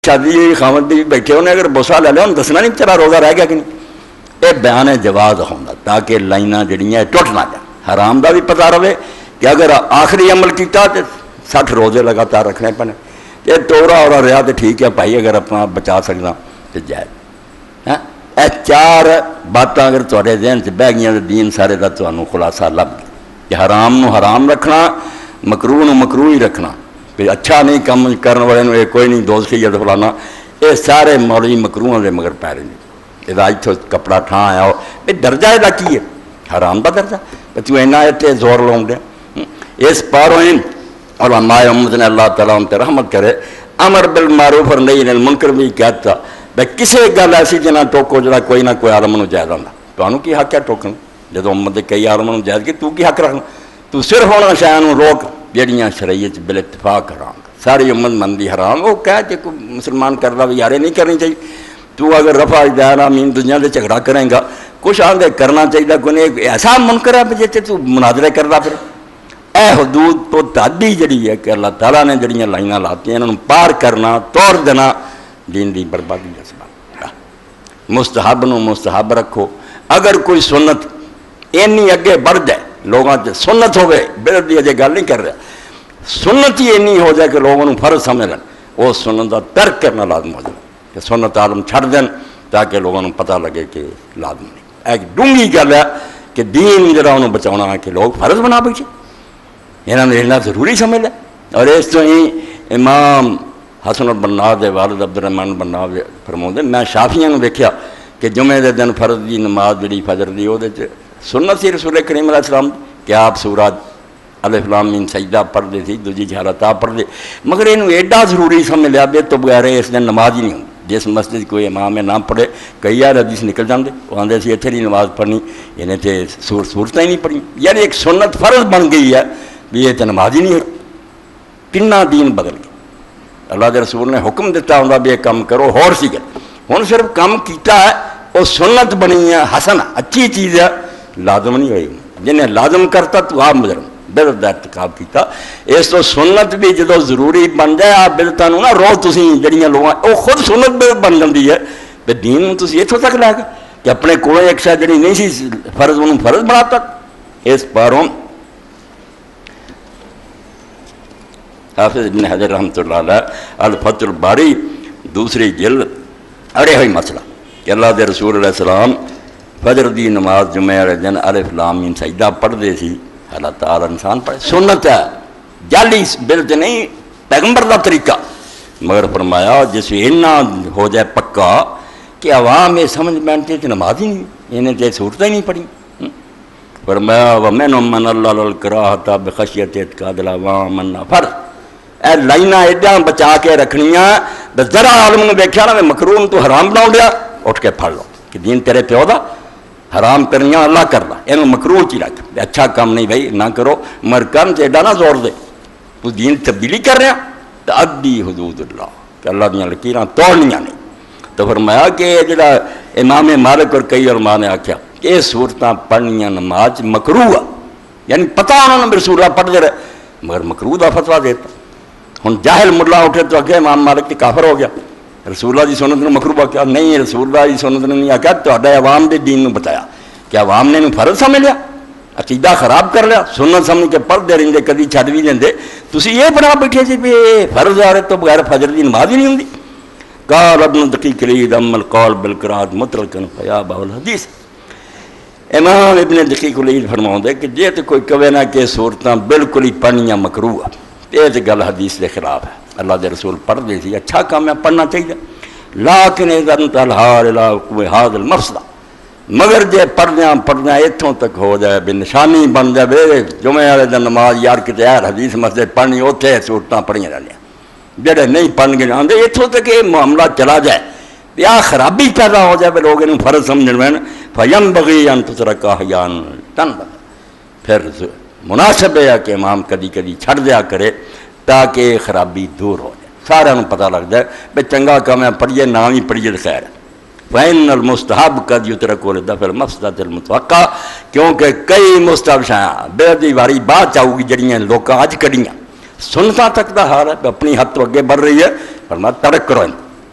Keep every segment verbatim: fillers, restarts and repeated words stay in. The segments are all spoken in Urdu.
شادی خامد بھی بیٹھے انہیں اگر بوسا لے لیا انہیں دسنا نہیں تیرا روزہ رہ گیا کہ نہیں. یہ بیان جواز ہونا تاکہ لائناں جڑیاں ٹوٹ نہ جائیں. حرام دا بھی پتہ رہے کہ اگر آخری عمل کیتا تو سٹھ روزے لگاتار رکھنے پنے. یہ توڑا اور رہا تو ٹھیک ہے بھائی اگر اپنا بچا سکنا تو جائے. ہاں اے چار باتاں اگر تھوڑے ذہن سے بہ گئی دین سارے کا تمہیں خلاصہ لب گیا کہ حرام نو حرام رکھنا مکروہ نو مکروہ ہی رکھنا. پھر اچھا نہیں کام کرنے والے نو کوئی نہیں دوستی یا فلانا یہ سارے مولوی مکروہاں دے مگر پی رہے ہیں. یہ اتوں کپڑا ٹھان آیا ہو یہ درجہ یہ کی ہے حرام کا درجہ تو اینا اتنے زور لاؤں دیا. اس پاروں علماء امت نے اللہ تعالیٰ ان تے رحمت کرے امر بالمعروف اور نہی عن المنکر بھی کہتا بھائی کسی گل ایسی جنا ٹوکو جڑا کوئی نہ کوئی عالم نو جائز آتا تمہیں کی حق ہے ٹوکن جدو امت کے کئی عالم نو جائز کی تو کی حق رکھنا. تو صرف ہونا شاید روک جہاں شرعیت بال اتفاق حرام ساری امت مندی حرام وہ کہہ کہ کوئی مسلمان کر رہا بھی یار نہیں کرنی چاہیے. تو اگر رفع دائرہ امین دنیا سے جھگڑا کریں گا کچھ آدھے کرنا چاہیے کوئی نہیں ایسا منکر ہے جیسے تو مناظرے کر رہا پھر اے حدود تو تعدی جڑی ہے کہ اللہ تعالیٰ نے جڑیاں لائناں لاتی ہیں انہوں پار کرنا توڑ دینا دین دی بربادی کا سبب. مستحب نو مستحب رکھو. اگر کوئی سنت اینی اگے بڑھ جائے لوگوں سے سنت ہوئے بدعت دی اجے گل نہیں کر رہا سنت ہی اینی ہو جائے کہ لوگوں فرض سمجھ لیں وہ سنت کا ترک کرنا لازم ہو جائے کہ سنت عالم چھڑ دین تاکہ لوگوں کو پتہ لگے کہ لازم نہیں. ایک ڈونگی گل ہے کہ دین جڑا انہوں بچاؤنا ہے کہ لوگ فرض بنا بیٹھے انہوں نے رہنا ضروری سمجھ لیں. اور اس تو ہی امام حسن البنا دے والد عبد الرحمن بنا فرماؤں دے میں شافیاں نے دیکھا کہ جمعے دے دن فرض دی نماز جڑی فجر دی وہ سنت سی رسول کریم علیہ السلام کہ آپ سورہ الف لام میم سجدہ پڑھ دے سی دوجی جہالت آپ پڑھ دے مگر انہوں ایڈا ضروری سمجھ لیا بے تو بغیر اس دن نماز ہی نہیں ہوں. جس مسجد کوئی امام نہ پڑھے کئی یار حدیث نکل جاندے وہ آندے سی اتنے نہیں نماز پڑھنی انہیں تے سور صورتیں ہی نہیں پڑھی یعنی ایک سنت فرض بن گئی ہے بھی یہ تو نماز ہی نہیں ہے. کنا دین بدل گیا. اللہ کے رسول نے حکم دیتا ہوں بھی یہ کام کرو ہور سی کر ہوں صرف کام کیتا ہے وہ سنت بنی ہے حسن اچھی چیز ہے لازم نہیں ہوئی. جنہیں لازم کرتا تو آپ مجرم بدعت دا ارتکاب کیتا. اس تو سنت بھی جدو ضروری بن جائے آپ بدعتاں نو نہ رو تسی جڑیاں لوگاں وہ خود سنت بدعت بن جاندی ہے تے دین نو تسی اتھوں تک لے گئے کہ اپنے کول ایک شے جڑی نہیں سی فرض انہوں فرض بناتا. اس پاروں حافظ ابن حجر رحمۃ اللہ علیہ الفتح الباری دوسری جلد اڑے ہوئی مسئلہ کہ اللہ دے رسول علیہ السلام فجر دی نماز جمعہ والے دن الف لام میم سجدہ پڑھ دے سی. اللہ تعالیٰ انسان پڑھے سنت ہے جعلی بدعت نہیں پیغمبر دا طریقہ مگر فرمایا جس اتنا ہو جائے پکا کہ عوام یہ سمجھ بیٹھتے کہ نماز ہی نہیں انہیں تے صورتیں ہی نہیں پڑھی. فرمایا وَمِنْهُمْ مَنْ اللَّهُ الْكَرَاهَةَ بِخَشْيَةِ اعْتِقَادِ الْعَوَامِ مَنْ فرض اے لائناں ایڈاں بچا کے رکھنیاں ذرا عالم نے دیکھا نا مکروہ تو حرام بنا لیا اٹھ کے پڑھ لو کہ دین تیرے پیو دا حرام کرنیاں اللہ کرنا یہ مکروہ چی رکھ اچھا کام نہیں بھائی نہ کرو مر کرن سے ایڈا نہ زور دے تو دین تبدیلی کر رہا تو ادی حدود اللہ کہ اللہ دیاں لکیراں توڑنیاں نہیں. تو فرمایا کہ جڑا امام مالک اور کئی علماء نے آکھیا کہ یہ صورتاں پڑھنیاں نماز مکروہ یعنی پتہ انہوں نے رسول اللہ پڑھ دے رہے مگر مکروہ دا فتویٰ دیتا. ہن جاہل ملا اٹھے تو اگے امام مالک کی کافر ہو گیا رسول اللہ دی سنت نے مکروہ کیا نہیں رسول اللہ دی سنت نے نہیں آکھیا تہاڈے عوام دے دین نو بتایا کہ عوام نے فرض سمجھ لیا عقیدہ خراب کر لیا سنت سمجھ کے پڑھتے رہتے کدی چھڈ بھی دیں تسی یہ بنا بیٹھے سی بھی فرض آ رہے تو بغیر فجر دی نماز ہی نہیں ہوندی. قال ابن دقیق العید اما القول بالقراءۃ مطلقا فیا باب الحدیث. امام ابن دقیق العید فرماؤں کہ جے تو کوئی کہے نہ کہ صورتاں بالکل ہی پڑھنیاں مکروہ یہ تو گل حدیث کے خلاف ہے. اللہ دے رسول پڑھ دے سی اچھا کام ہے پڑھنا چاہیے لیکن اذا انتهى الحال الى هذا المفسدہ مگر جے پڑھدیاں پڑھدیاں اتوں تک ہو جائے بھی نشانی بن جائے بے جمعے والے دن نماز یار کتے یار حدیث مسجد پڑھنی اتنے صورتاں پڑھیاں رہنیاں جڑے نہیں پڑھ کے آتے اتوں تک یہ معاملہ چلا جائے یا خرابی پیدا ہو جائے لوگ انہوں فرض سمجھ میں فینبغی ان تترک احیانا تنبغی پھر مناسب ہے کہ امام کدی کدی چھڑ دیا کرے تاکہ خرابی دور ہو جائے سارے انہوں پتہ لگ جائے بے چنگا کام ہے پڑھیے نام ہی پڑھیے خیر ہے. فَإِنَّ الْمُسْتَحَبْ قَدْ يُتْرَكُ لِدَفْعِ الْمَفْسَدَةِ الْمُتَوَقَّعَةِ کیونکہ کئی مستحب شاہ بے دی واری بات چاہو گی جڑیاں لوکاں اج کڑیاں سنتاں تک دا حال ہے اپنی حد تو اگے بڑھ رہی ہے فرمایا ترک کرو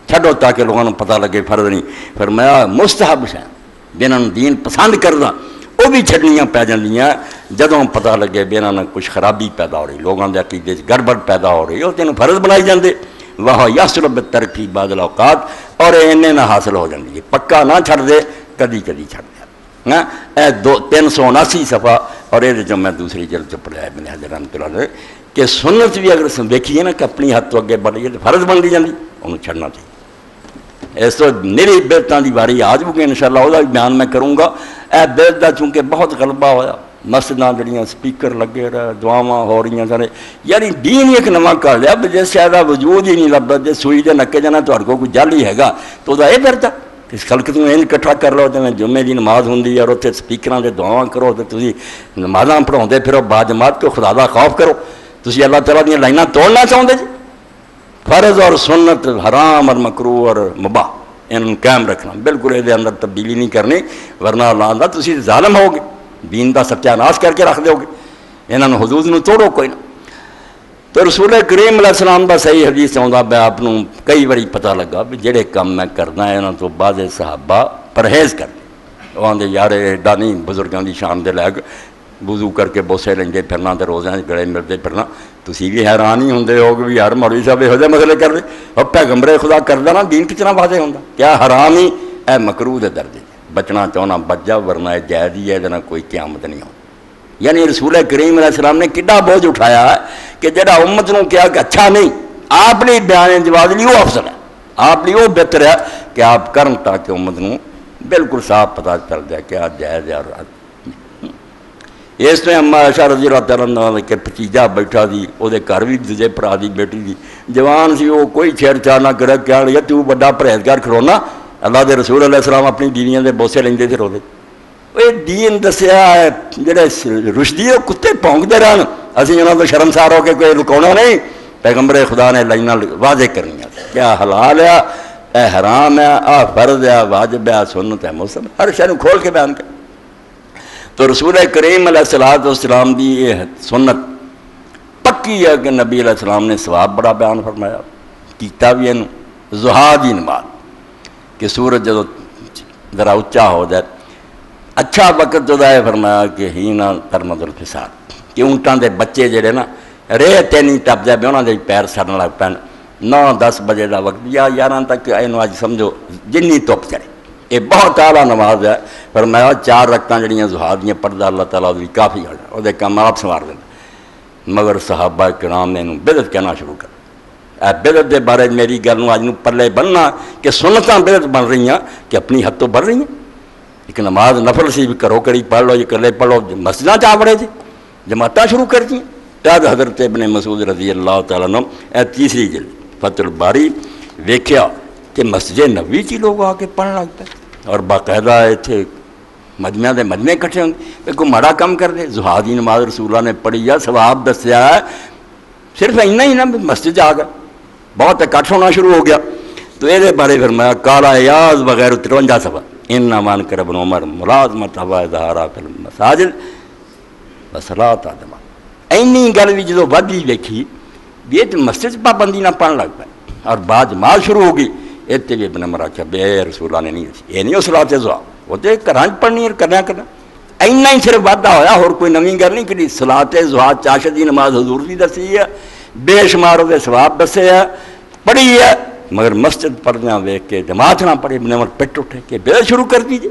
چھڈو تاکہ لوگوں کو پتہ لگے فرض نہیں. فرمایا مستحب ہے جنہاں نوں دین پسند کردا وہ بھی چھڈنیاں پی جاندیاں جدوں پتہ لگے بھی انہاں نال کچھ خرابی پیدا ہو رہی, لوگاں دے عقیدے چ گڑبڑ پیدا ہو رہی, وہ تینوں فرض بنائی جاندے. واہ یحصل بالترقی بعض الاوقات, اور اینے نہ حاصل ہو جاندی ہے. پکا نہ چھڈ دے, کدی کدی چھڈ دے. ہاں اے دو تین سو اناسی صفحہ, اور یہ جو میں دوسری جلد چ پڑھایا ابن حجر رحمۃ اللہ علیہ کہ سنت بھی اگر ویکھیے نا کہ اپنی حد تو اگے بڑھ رہی ہے تو فرض بن جاندی, انہوں چھڈنا چاہیے. اس تو میری بدعتاں دی باری آ جائے گی انشاءاللہ, وہ بیان میں کروں گا. اے بدعت دا چونکہ بہت غلبہ ہویا, مسجداں جڑیاں سپیکر لگے رہے, دعاواں ہو رہی سارے, یعنی دین ایک نواں کر لیا جس شاید وجود ہی نہیں لبدا. جی سوئی دے نکے جانا تہاڈے کوئی جل ہی ہے تو یہ پھرتا اس خلق توں انج کٹھا کر لو. جویں جمعے دی نماز ہوندی اور اتنے سپیکراں دے دعاواں کرو تو تسی نمازاں پڑھاؤندے پھرو, با جماعت کو خدا دا خوف کرو. تسی اللہ تعالیٰ دیاں لائناں توڑنا چاہتے جی. فرض اور سنت, حرام اور مکروہ اور مباح, ان قائم رکھنا, بالکل یہ اندر تبدیلی نہیں کرنی, ورنہ اللہ دا تسی ظالم ہوگے, دین دا ستیہ ناش کر کے رکھ دو گے. انہاں حدود نو توڑو کوئی نہ. تو رسول کریم علیہ السلام دا صحیح حدیث آਉਂدا میں آپ نو کئی باری پتہ لگا بھی جڑے کام میں کرنا ہے انہاں تو بعض صحابہ پرہیز کرتے. وہ آندے یار ایڈا نہیں بزرگاں دی شان دے لائق وضو کر کے بوسے لیندے پھرنا تے روزیاں گلے ملتے پھرنا. تسی بھی حیران ہی ہوندے ہو کہ یار مولوی صاحب یہو جہے مسئلے کر دے, اور پیغمبر خدا کردا نا دین کتنا واضح ہوندا. کیا حرام ہی اے مکروہ دے درجے, بچنا چاہنا بچ جا ورنہ جائز ہی ہے, جنا کوئی قیامت نہیں ہو. یعنی رسول کریم علیہ السلام نے کڈا بوجھ اٹھایا ہے کہ جڑا امت نو کیا کہ اچھا نہیں, آپ نے بیان جواز لی وہ افضل ہے, آپ لیے وہ بہتر ہے کہ آپ کرن تاکہ امت نو بالکل صاف پتہ چل جائے کیا جائز ہے. اور اس طرح اما عائشہ رضی اللہ تعالیٰ عنہ کے بھتیجا بیٹھا دی, وہ گھر بھی دوجے بھرا دی بیٹی دی جوان سی, وہ کوئی چھیڑ چھاڑ نہ کرے. کیا لیا تو بڑا پرہیزگار کھڑونا, اللہ دے رسول علیہ السلام اپنی بیویاں دے بوسے لیندے تھے روزے. وہ دین دسیا ہے جڑے رشدی وہ کتے پونکتے رہن, اسی انہوں تو شرمسار ہو کے کوئی لکونا نہیں. پیغمبر خدا نے لائناں واضح کرنی ہے, کیا حلال ہے, اے حرام ہے, آ فرض ہے, واجب ہے, سنت ہے, مستحب, ہر شے نوں کھول کے بیان کر. تو رسول کریم علیہ الصلوۃ والسلام دی یہ سنت پکی ہے کہ نبی علیہ السلام نے ثواب بڑا بیان فرمایا کیتا بھی ہے. ضحیٰ دی نماز کہ سورج جدو ذرا اچا ہو جائے اچھا وقت جو ہے, فرمایا کہ ہی نہ ترمد الفساد, کہ اونٹاں دے بچے جڑے نا ریہ تے نہیں ٹپ جائے بھی انہاں دے پیر سڑن لگ پین. نو دس بجے دا وقت یا یاراں تک اینو اج سمجھو جنی دھپ چڑھے. یہ بہت اعلیٰ نماز ہے. فرمایا چار رکعتاں جڑیاں ضحیٰ دیاں پڑھدا اللہ تعالیٰ دی کافی ہے, وہ دے کام آپ سنوار دیندا. مگر صحابہ کرام نے انہوں بدعت کہنا شروع کر. اے بدعت دے بارے میری گل نوں اج نوں پلے بننا کہ سنتاں بدعت بن رہی ہیں کہ اپنی حد تو بڑھ رہی ہیں. ایک نماز نفل سی بھی کرو کری پڑھ لو, یہ کلے پڑھ لو, مسجداں چ آ بڑے جی جماعتاں شروع کر دیں. تد حضرت ابن مسعود رضی اللہ تعالیٰ عنہ اے تیسری جلد فتح الباری ویکھیا کہ مسجد نبوی چ لوگ آ کے پڑھن لگ پے, اور باقاعدہ اتنے مجمع دے مجمع کٹھے ہوں گے. کوئی ماڑا کم کر دے, ضحیٰ دی نماز رسول اللہ نے پڑھی ہے, ثواب دسیا ہے, صرف اینا ہی نا مسجد آ گیا, بہت اکٹھ ہونا شروع ہو گیا. تو یہ بارے فرمایا کالا یاز وغیرہ ترونجا صفحہ ان مان کر ابن عمر ملازمت ہوا اظہارا فی المساجد وصلاۃ آدم. اینی گل بھی جدو ودی ویکھی بھی یہ تو مسجد پابندی نہ پڑھن لگ پائے اور بعد جماعت شروع ہو گئی. اتنے بھی ابن عمر آخیا بے رسول اللہ نے نہیں دسی, یہ نہیں وہ صلاۃ ضحیٰ, وہ تو گھر پڑھنی اور کرنا کرنا. اینا ہی صرف واضح ہویا, اور کوئی نویں گل نہیں کہ صلاۃ ضحیٰ چاشت دی نماز حضور دی دسی ہے, بے شمار وہ ثواب دسے ہے, پڑھی ہے, مگر مسجد پڑھنا ویکھ کے جماعت نہ پڑھے. ابن عمر پٹ اٹھے کہ بے شروع کر دیجیے.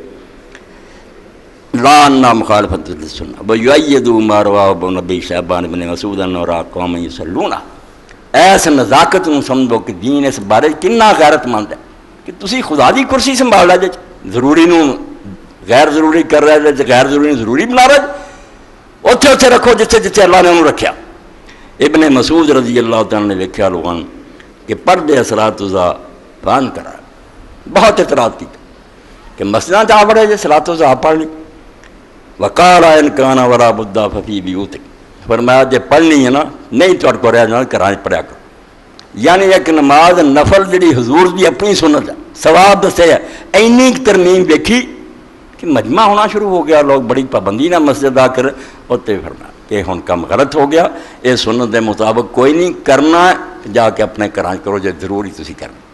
لاننا مخالفت السنہ ویؤیدوا ما رواه ابن ابی شیبان بن مسعود اور قوم یصلون. ایس نزاکت نوں سمجھو کہ دین اس بارے کنا غیرت مند ہے کہ تسی خدا دی کرسی سنبھال لے, ضروری نوں غیر ضروری کر رہے جے, غیر ضروری ضروری بنا رہے, اوتھے اوتھے رکھو جتھے جتھے اللہ نے انہوں رکھیا. ابن مسعود رضی اللہ تعالیٰ نے ویکھیا لوگاں کہ پردے صلاۃ ضحیٰ بان کرا, بہت اعتراض کیا کہ مسجداں چ آ بڑے جے صلاۃ ضحیٰ پڑھ لی. وقال ان کان ورا بدا ففی بیوتک, فرمایا جے پڑھنی ہے نا نہیں تو کو رہ جانا گھراں پڑھیا کرو. یعنی ایک نماز نفل جڑی حضور دی اپنی سنت ہے, ثواب دسے ہے, اینی ترمیم دیکھی کہ مجمع ہونا شروع ہو گیا, لوگ بڑی پابندی نہ مسجد آ کر اتنے فرمایا کہ ہن کم غلط ہو گیا, یہ سنت دے مطابق کوئی نہیں کرنا, جا کے اپنے گھراں کرو جے ضروری تسی کرنا.